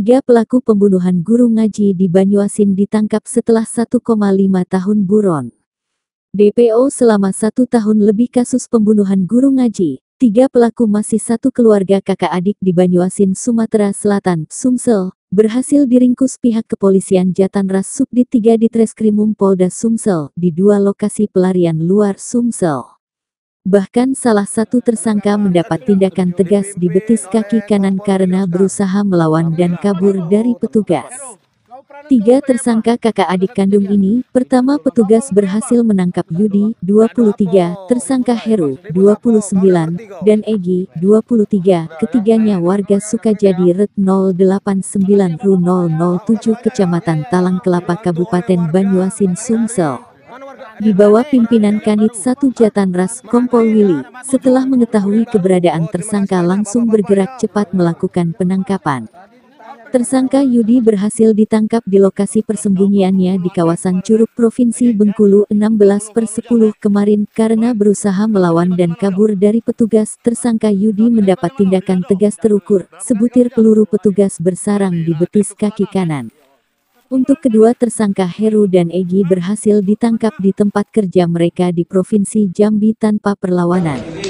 Tiga pelaku pembunuhan guru ngaji di Banyuasin ditangkap setelah 1,5 tahun buron. DPO selama 1 tahun lebih kasus pembunuhan guru ngaji. Tiga pelaku masih satu keluarga kakak adik di Banyuasin, Sumatera Selatan, Sumsel, berhasil diringkus pihak kepolisian Jatanras Subdit 3 di Treskrimum Polda Sumsel di 2 lokasi pelarian luar Sumsel. Bahkan salah satu tersangka mendapat tindakan tegas di betis kaki kanan karena berusaha melawan dan kabur dari petugas. Tiga tersangka kakak adik kandung ini, pertama petugas berhasil menangkap Yudi, 23, tersangka Heru, 29, dan Egi, 23, ketiganya warga Sukajadi Ret 089 Ru 007 Kecamatan Talang Kelapa Kabupaten Banyuasin, Sumsel. Di bawah pimpinan Kanit 1 Jatanras Kompol Willy, setelah mengetahui keberadaan tersangka langsung bergerak cepat melakukan penangkapan. Tersangka Yudi berhasil ditangkap di lokasi persembunyiannya di kawasan Curug Provinsi Bengkulu 16/10 kemarin karena berusaha melawan dan kabur dari petugas. Tersangka Yudi mendapat tindakan tegas terukur, sebutir peluru petugas bersarang di betis kaki kanan. Untuk kedua tersangka Heru dan Egi berhasil ditangkap di tempat kerja mereka di Provinsi Jambi tanpa perlawanan.